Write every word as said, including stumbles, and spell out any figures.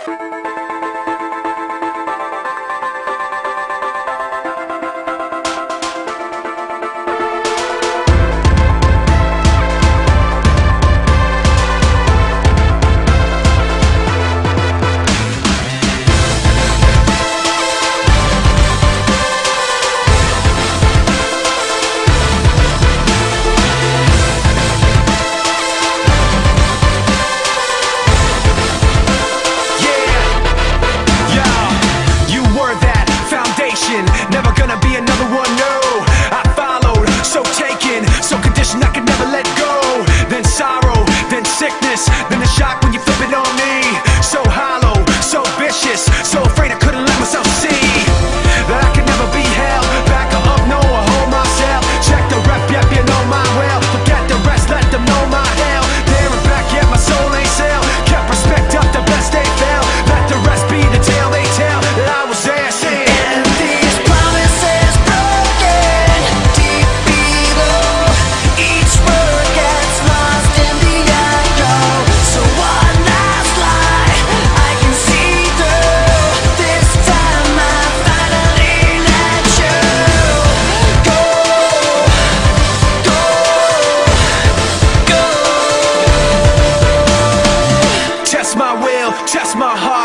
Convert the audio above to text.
Never gonna be another one, no. I followed, so taken, so conditioned I could never let go. Then sorrow, then sickness, then the shock when you flip it on me. So hollow, so vicious, so afraid I couldn't let myself see that I could never be held back or up, no, I hold myself. Check the rep, yep, you know my well. Forget the rest, let them know my hell. There and back, yet my soul ain't sell. Kept respect up, the best they fell. Let the rest be the tale they tell that I was there saying test my will, test my heart.